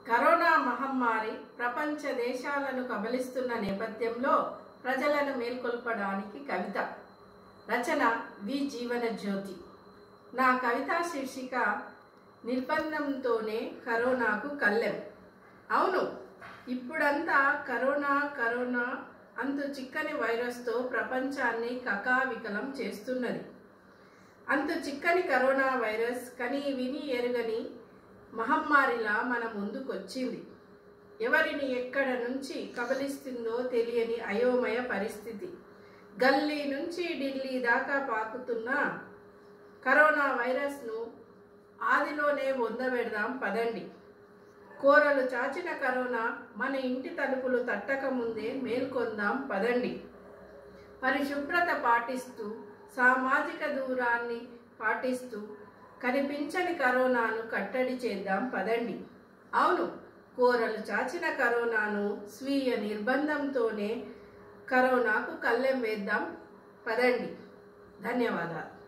Corona మహమ్మారి ప్రపంచ దేశాలను కబలిస్తున్న నేపథ్యంలో ప్రజలను మేల్కొల్పడానికి కవిత రచన వి జీవన జ్యోతి. నా కవితా శీర్షిక నిర్బంధంతోనే కరోనాకు కళ్ళెం. అవును, ఇప్పుడంతా కరోనా అంతు చిక్కని వైరస్తో ప్రపంచాన్ని కకావికలం చేస్తున్నది. అంతు చిక్కని కరోనా వైరస్ కని విని ఎరుగని మహమ్మారిలా మన ముందుకొచ్చింది. ఎవరిని ఎక్కడ నుంచి కబలిస్తుందో తెలియని అయోమయ పరిస్థితి. గల్లీ నుంచి ఢిల్లీ దాకా పాకుతున్న కరోనా వైరస్ను ఆదిలోనే పొందబెడదాం పదండి. కోరలు చాచిన కరోనా మన ఇంటి తలుపులు తట్టక ముందే మేల్కొందాం పదండి. పరిశుభ్రత పాటిస్తూ సామాజిక దూరాన్ని పాటిస్తూ కనిపించని కరోనాను కట్టడి చేద్దాం పదండి. అవును, కోరలు చాచిన కరోనాను స్వీయ నిర్బంధంతోనే కరోనాకు కళ్ళెం వేద్దాం పదండి. ధన్యవాదాలు.